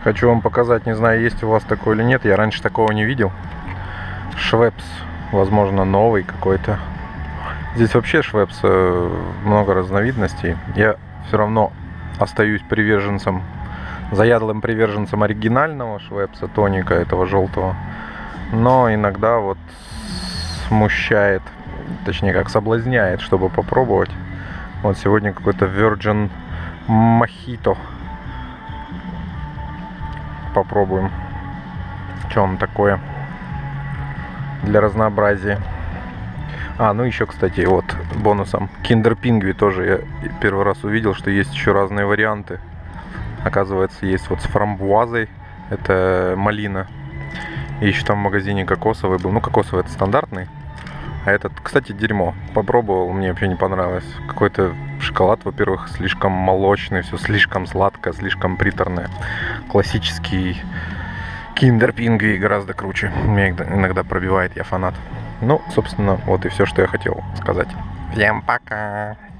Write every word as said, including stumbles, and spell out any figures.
Хочу вам показать, не знаю, есть у вас такое или нет. Я раньше такого не видел. Швепс, возможно, новый какой-то. Здесь вообще Швепс много разновидностей. Я все равно остаюсь приверженцем, заядлым приверженцем оригинального Швепса, тоника этого желтого. Но иногда вот смущает, точнее как соблазняет, чтобы попробовать. Вот сегодня какой-то Virgin Mojito. Попробуем, что он такое для разнообразия. А, ну еще, кстати, вот бонусом Kinder Pingui тоже я первый раз увидел, что есть еще разные варианты. Оказывается, есть вот с фрамбуазой, это малина. И еще там в магазине кокосовый был. Ну, кокосовый это стандартный. А этот, кстати, дерьмо. Попробовал, мне вообще не понравилось. Какой-то шоколад, во-первых, слишком молочный, все слишком сладкое, слишком приторное. Классический Kinder Pingui гораздо круче. Меня иногда пробивает, я фанат. Ну, собственно, вот и все, что я хотел сказать. Всем пока!